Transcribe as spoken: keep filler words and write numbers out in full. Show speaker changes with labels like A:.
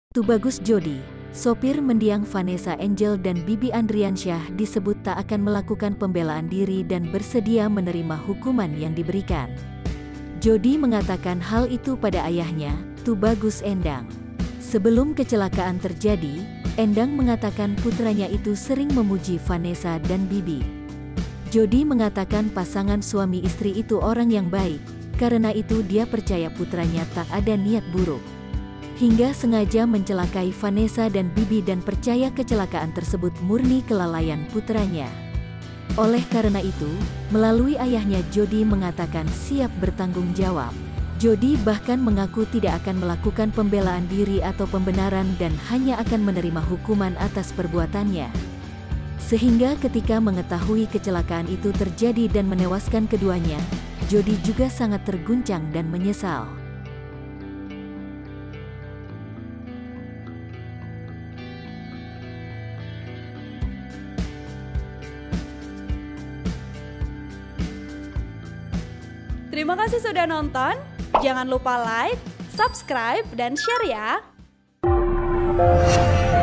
A: Tubagus Jody, sopir mendiang Vanessa Angel dan Bibi Andriansyah disebut tak akan melakukan pembelaan diri dan bersedia menerima hukuman yang diberikan. Jody mengatakan hal itu pada ayahnya, Tubagus Endang. Sebelum kecelakaan terjadi, Endang mengatakan putranya itu sering memuji Vanessa dan Bibi. Jody mengatakan pasangan suami istri itu orang yang baik, karena itu dia percaya putranya tak ada niat buruk. Hingga sengaja mencelakai Vanessa dan Bibi dan percaya kecelakaan tersebut murni kelalaian putranya. Oleh karena itu, melalui ayahnya Jody mengatakan siap bertanggung jawab. Jody bahkan mengaku tidak akan melakukan pembelaan diri atau pembenaran dan hanya akan menerima hukuman atas perbuatannya. Sehingga ketika mengetahui kecelakaan itu terjadi dan menewaskan keduanya, Jody juga sangat terguncang dan menyesal.
B: Terima kasih sudah nonton. Jangan lupa like, subscribe, dan share ya.